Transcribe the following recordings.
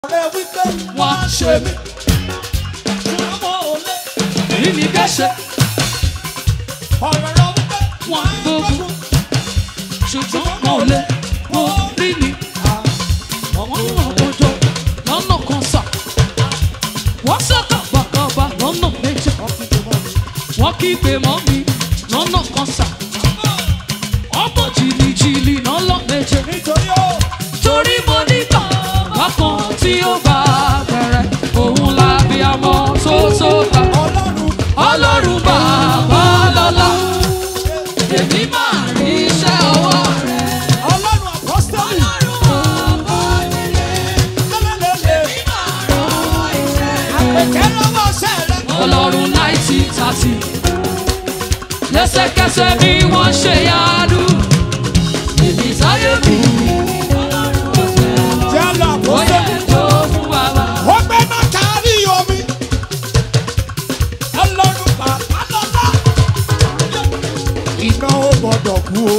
Wọ́n ṣe mí. Èyí ni kẹ́sẹ̀. Wọ́n gbogbo. Ṣùgbọ́n mo lè mo rí ni. Wọ́n ràn ọjọ́ lọ́nà kan sà. Wọ́n sọ̀kà bàkàbà lọ́nà méjì. Wọ́n kígbe mọ́ mi lọ́nà kan sà. Ọmọ jìnnìjìnnì lọ́nà méjì. Torí mo ní bàbá kan tí ó bá bẹ̀rẹ̀. Òun làbí àmọ́ tó bá. Ọlọ́run bàbá lọ́lá. Èmi máa rí iṣẹ́ ọwọ́ rẹ̀. Ọlọ́run apọ́sítẹ́lì. Ọlọ́run 90-30. Lẹ́sẹ̀kẹsẹ̀ ni wọ́n ṣe yánu. Èmi sáyé mi. Jẹ́lọ Oyè apọ́sítẹ́lì. tó fún bàbá. Ó gbé náà kárí omi. Ọlọ́run bàbá lọ́lá. Iná ó gbọ́dọ̀ kú o.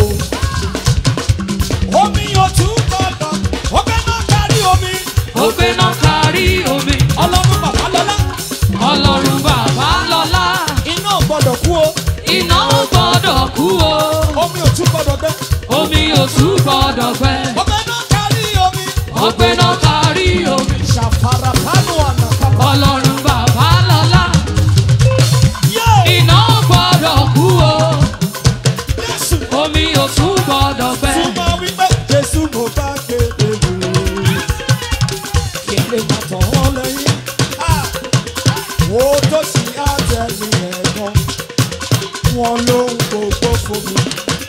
Omi ò tún gbọ́dọ̀. Ó gbé náà kárí omi. Ó gbé náà kárí omi. Ọlọ́run bàbá lọ́lá. Ọlọ́run bàbá lọ́lá. Iná ò gbọ́dọ̀ kú o. Iná ò gbọ́dọ̀ kú o. Omi ò tún gbọ́dọ̀ gbẹ. Omi ò tún gbọ́dọ̀ gbẹ. Ó gbé náà kárí omi. Ó gbé náà kárí omi. Ṣàfàrà pánú àná kápá. Ọlọ́run bàbá lọ́lá. Yóò Iná ò gbọ́dọ̀ kú o. Jésù. Omi ò tún gbọ́dọ̀ gbẹ. Súnmọ́ wípé Jésù mo bá kéde lù. Kí lè má tàn wọ́n lẹ́yìn. Wo tó ṣì á tẹ̀lé ẹ̀gbọ́n. Wọ́n ló ń gbogbo fún mi.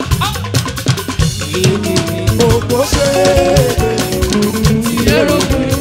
Ìní gbogbo ṣe é. Ìyẹ́rọ̀ pé